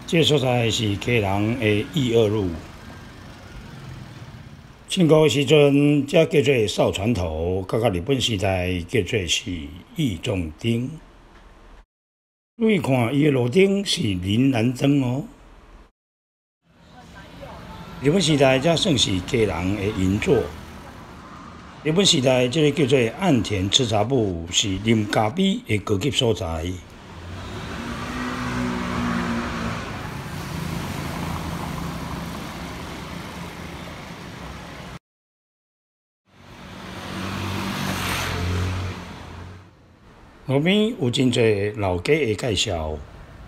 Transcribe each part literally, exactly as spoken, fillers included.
这所在是家人的义二路。清朝时阵，这叫做扫船头，到到日本时代叫做是义重町。注意看，伊的路顶是林兰庄哦。日本时代，这算是家人的银座。日本时代，这个叫做岸田吃茶部，是啉咖啡的高级所在。路边有真侪老街的介绍。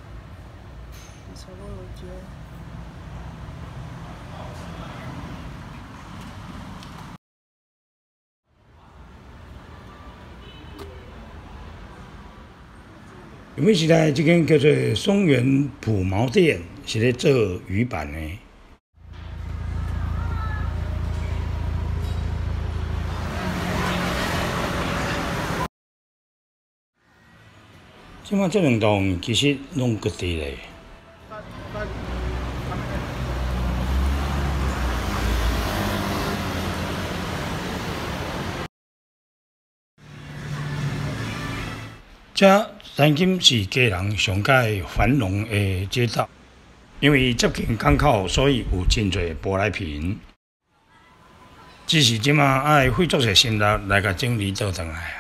日本时代，这间叫做松原普毛店，是咧做鱼板的。即摆这两栋其实拢各地咧。这三金是家人上界繁荣的街道，因为接近港口，所以有真侪舶来品。只是即马爱费足些心力来甲整理倒转来。